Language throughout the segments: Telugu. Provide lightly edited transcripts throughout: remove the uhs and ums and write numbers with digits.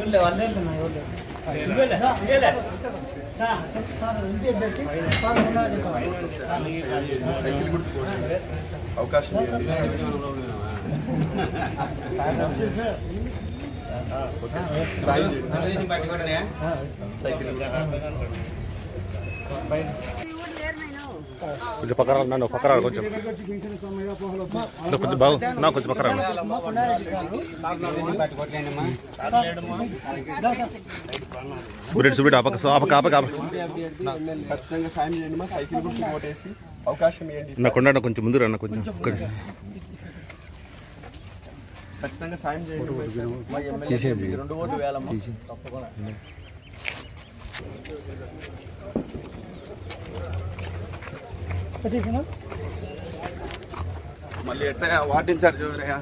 అవకాశం కొంచెం పక్కన నన్ను పక్కన కొంచెం కొంచెం బాగు నా కొంచెం పక్కన సుబిట్ ఖచ్చితంగా సాయం చేయండి మా సైకిల్ గురించి ఓటేసి అవకాశం ఇవ్వండి నా కొండ కొంచెం ముందు రా కొంచెం ఖచ్చితంగా సాయం చేయండి 2 ఓట్లు వేయాలమ్మా తప్పకుండా మళ్ళీ ఎట్లా వార్డు ఇన్ఛార్జ్ ఎవరయ్యా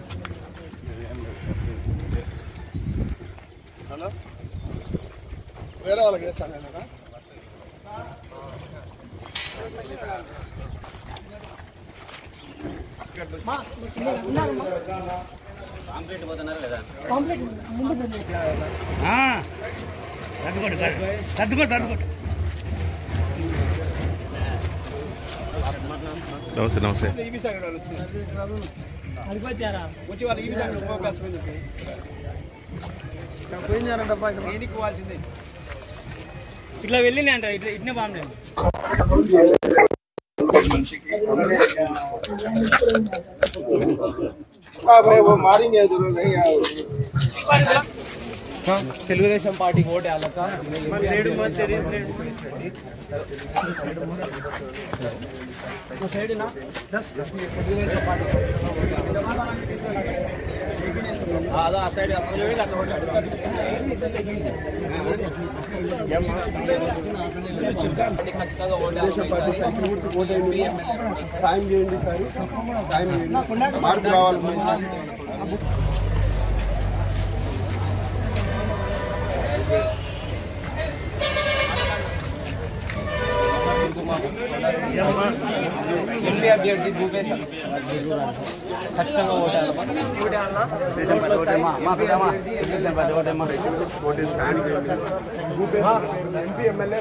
హలో వేరే వాళ్ళకి నమస్తే నమస్తే ఇట్లా వెళ్ళింది అంట ఇట్నే బాగుంది తెలుగుదేశం పార్టీ ఓటు వేయాలక ఖచ్చితంగా సాయం చేయండి సార్ సాయం చేయండి మార్పు రావాలి ఎంపీ అభ్యర్థి భూపేశ్ ఖచ్చితంగా ఎంపీ ఎమ్మెల్యే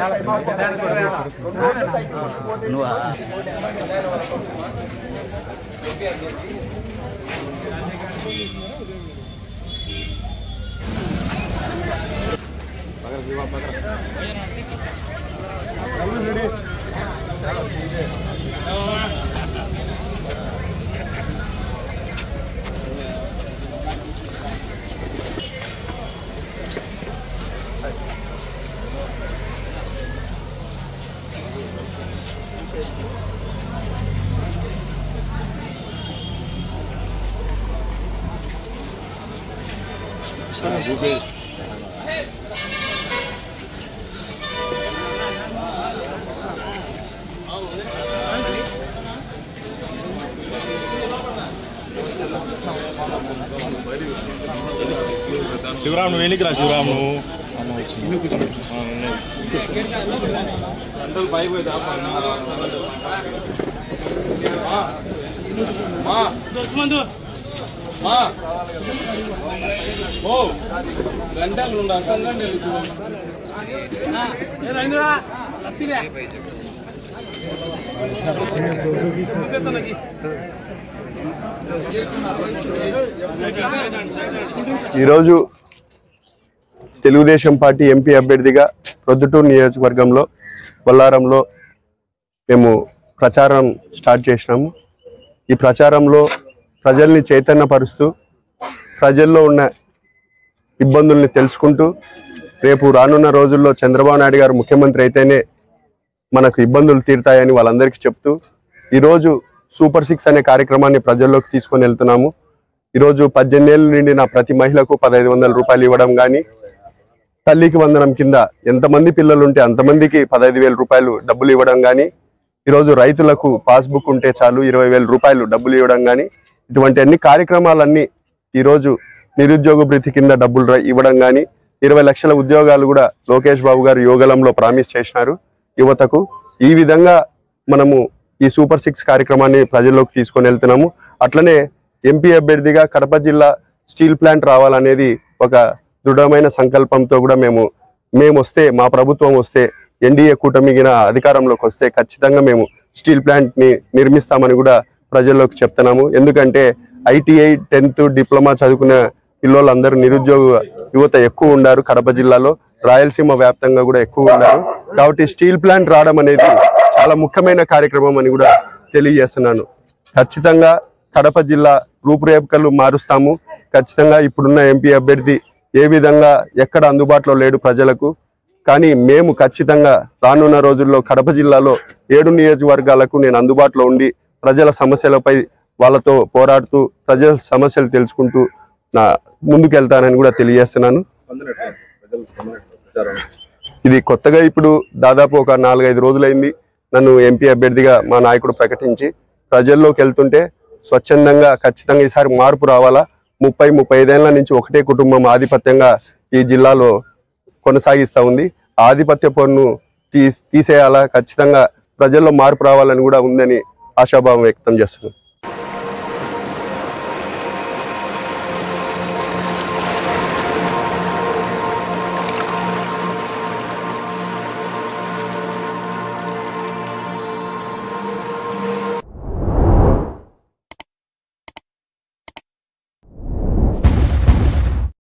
శివరామ్ నువ్వు ఎన్నికరా శివరామ్ నువ్వు పైపోయితే గంటలు ఉండు అసలు ఈరోజు తెలుగుదేశం పార్టీ ఎంపీ అభ్యర్థిగా ప్రొద్దుటూరు నియోజకవర్గంలో బొల్లారంలో మేము ప్రచారం స్టార్ట్ చేసినాము. ఈ ప్రచారంలో ప్రజల్ని చైతన్యపరుస్తూ ప్రజల్లో ఉన్న ఇబ్బందుల్ని తెలుసుకుంటూ రేపు రానున్న రోజుల్లో చంద్రబాబు నాయుడు గారు ముఖ్యమంత్రి అయితేనే మనకు ఇబ్బందులు తీరుతాయని వాళ్ళందరికీ చెప్తూ ఈరోజు సూపర్ 6 అనే కార్యక్రమాన్ని ప్రజల్లోకి తీసుకొని వెళ్తున్నాము. ఈరోజు 18 ఏళ్ళ నిండిన ప్రతి మహిళకు 1500 రూపాయలు ఇవ్వడం కానీ, తల్లికి వందనం కింద ఎంతమంది పిల్లలు ఉంటే అంతమందికి 15,000 రూపాయలు డబ్బులు ఇవ్వడం కానీ, ఈరోజు రైతులకు పాస్బుక్ ఉంటే చాలు 20,000 రూపాయలు డబ్బులు ఇవ్వడం కానీ, ఇటువంటి అన్ని కార్యక్రమాలన్నీ ఈరోజు నిరుద్యోగ భృతి కింద డబ్బులు ఇవ్వడం కానీ, 20 లక్షల ఉద్యోగాలు కూడా లోకేష్ బాబు గారు యోగలంలో ప్రామిస్ చేసినారు యువతకు. ఈ విధంగా మనము ఈ సూపర్ 6 కార్యక్రమాన్ని ప్రజల్లోకి తీసుకొని వెళ్తున్నాము. అట్లనే ఎంపీ అభ్యర్థిగా కడప జిల్లా స్టీల్ ప్లాంట్ రావాలనేది ఒక దృఢమైన సంకల్పంతో కూడా మేము వస్తే, మా ప్రభుత్వం వస్తే, ఎన్డీఏ కూటమిగిన అధికారంలోకి వస్తే ఖచ్చితంగా మేము స్టీల్ ప్లాంట్ని నిర్మిస్తామని కూడా ప్రజల్లోకి చెప్తున్నాము. ఎందుకంటే ITI 10th డిప్లొమా చదువుకునే పిల్లలందరూ నిరుద్యోగ యువత ఎక్కువ ఉన్నారు కడప జిల్లాలో, రాయలసీమ వ్యాప్తంగా కూడా ఎక్కువ ఉన్నారు. కాబట్టి స్టీల్ ప్లాంట్ రావడం అనేది చాలా ముఖ్యమైన కార్యక్రమం అని కూడా తెలియజేస్తున్నాను. ఖచ్చితంగా కడప జిల్లా రూపురేఖలు మారుస్తాము. ఖచ్చితంగా ఇప్పుడున్న ఎంపీ అభ్యర్థి ఏ విధంగా ఎక్కడ అందుబాటులో లేడు ప్రజలకు, కానీ మేము ఖచ్చితంగా రానున్న రోజుల్లో కడప జిల్లాలో 7 నియోజకవర్గాలకు నేను అందుబాటులో ఉండి ప్రజల సమస్యలపై వాళ్ళతో పోరాడుతూ ప్రజల సమస్యలు తెలుసుకుంటూ ముందుకెళ్తానని కూడా తెలియజేస్తున్నాను. ఇది కొత్తగా ఇప్పుడు దాదాపు ఒక 4-5 రోజులైంది నన్ను ఎంపీ అభ్యర్థిగా మా నాయకుడు ప్రకటించి. ప్రజల్లోకి వెళ్తుంటే స్వచ్ఛందంగా ఖచ్చితంగా ఈసారి మార్పు రావాలా. 30-35 ఏళ్ల నుంచి ఒకటే కుటుంబం ఆధిపత్యంగా ఈ జిల్లాలో కొనసాగిస్తూ ఉంది. ఆధిపత్య పోరును తీసేయాలా, ఖచ్చితంగా ప్రజల్లో మార్పు రావాలని కూడా ఉందని ఆశాభావం వ్యక్తం చేస్తున్నాను.